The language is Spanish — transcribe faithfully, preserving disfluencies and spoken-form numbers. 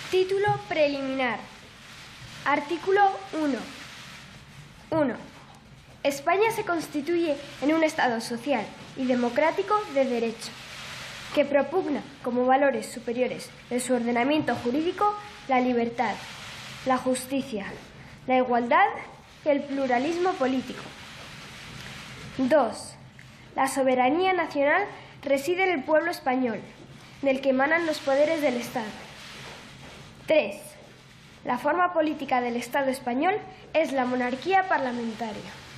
Título preliminar. Artículo uno. uno. España se constituye en un Estado social y democrático de derecho, que propugna como valores superiores de su ordenamiento jurídico la libertad, la justicia, la igualdad y el pluralismo político. dos. La soberanía nacional reside en el pueblo español, del que emanan los poderes del Estado. tres. La forma política del Estado español es la monarquía parlamentaria.